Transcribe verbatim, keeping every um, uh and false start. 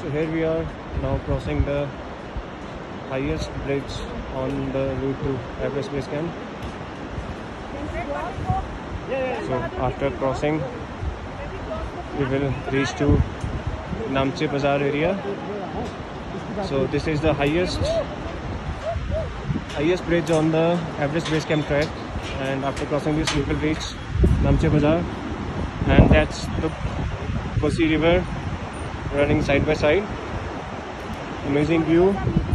So here we are now crossing the highest bridge on the route to Everest Base Camp. So after crossing, we will reach to Namche Bazaar area. So this is the highest highest bridge on the Everest Base Camp track, and after crossing this we will reach Namche Bazaar, and that's the Kosi River running side by side. Amazing view.